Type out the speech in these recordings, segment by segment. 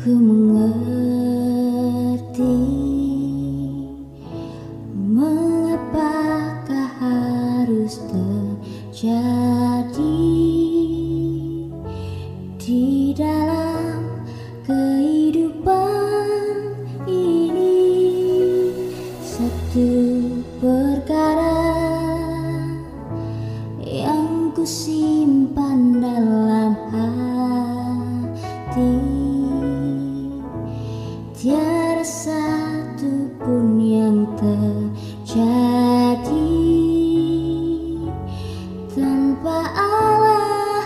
Ku mengerti mengapakah harus terjadi di dalam kehidupan ini. Satu perkara yang ku simpan dalam hati, tiada satu pun yang terjadi tanpa Allah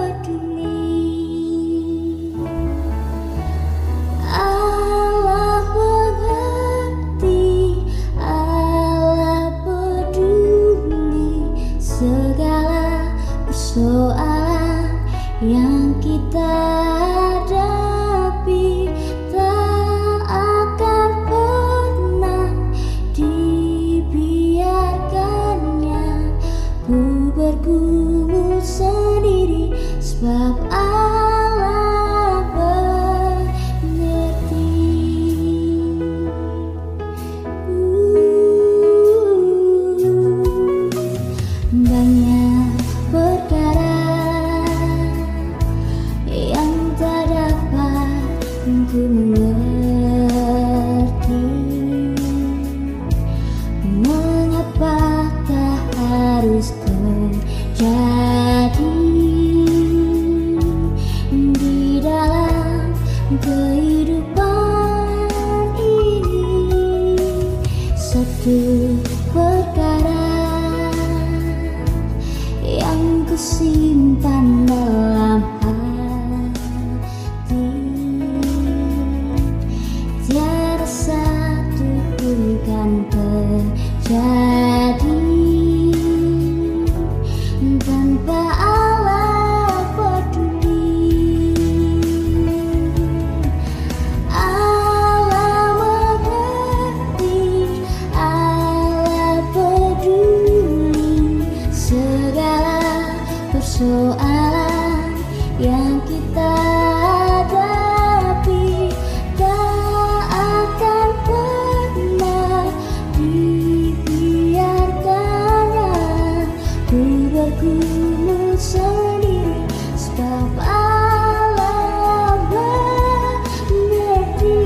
peduli. Allah mengerti, Allah peduli segala persoalan yang kita hadapi. Tak akan pernah dibiarkannya ku bergumul sendiri, sebab Allah mengerti. Banyak perkara yang tak dapat ku mengerti, mengapakah harus terjadi di dalam kehidupan ini. Satu perkara yang ku simpan dalam hati, tiada satu pun kan terjadi tanpa Allah peduli. Allah mengerti, Allah peduli segala persoalan yang kita hadapi. Tak akan pernah dibiarkannya ku bergumul sendiri, sebab Allah mengerti.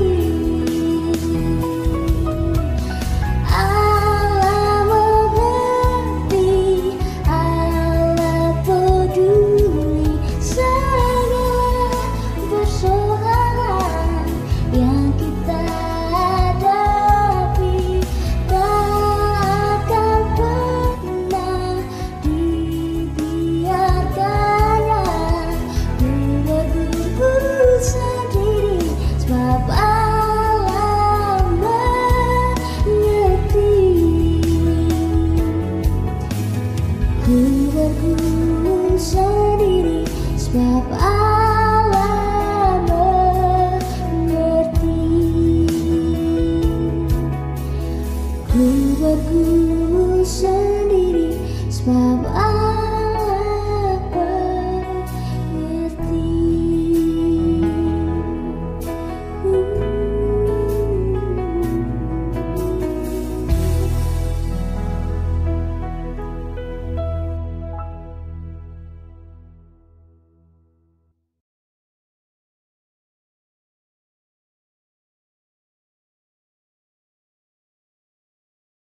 Allah mengerti, Allah peduli segala persoalan yang kita hadapi. Tak akan pernah dibiarkannya ku bergumul sendiri, sebab Allah mengerti. Ku bergumul sendiri, sebab Allah mengerti. Ku bergumul sendiri, sebab Allah